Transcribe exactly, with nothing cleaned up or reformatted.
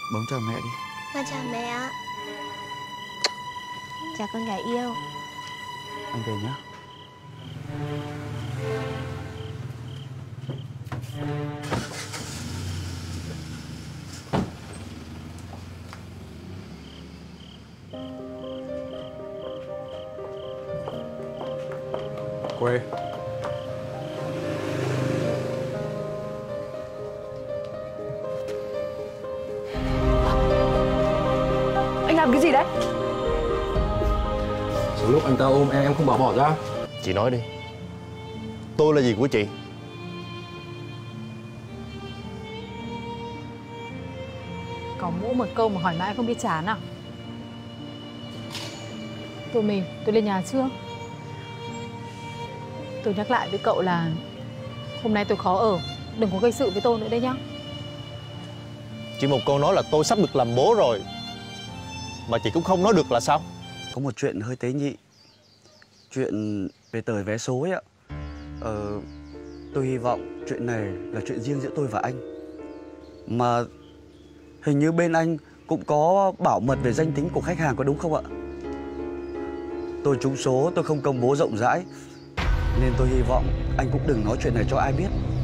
Bấm chào mẹ đi. Con chào mẹ ạ. Chào con gái yêu. Anh về nhá. Quê. Anh làm cái gì đấy? Sau lúc anh ta ôm em, em không bảo bỏ ra. Chị nói đi. Tôi là gì của chị? Có mỗi một câu mà hỏi mãi không biết chán à? Tụi mình, tôi lên nhà chưa? Tôi nhắc lại với cậu là hôm nay tôi khó ở. Đừng có gây sự với tôi nữa đấy nhá. Chỉ một câu nói là tôi sắp được làm bố rồi mà chị cũng không nói được là sao? Có một chuyện hơi tế nhị. Chuyện về tờ vé số ấy ạ. Ờ, tôi hy vọng chuyện này là chuyện riêng giữa tôi và anh. Mà hình như bên anh cũng có bảo mật về danh tính của khách hàng, có đúng không ạ? Tôi trúng số, tôi không công bố rộng rãi, nên tôi hy vọng anh cũng đừng nói chuyện này cho ai biết.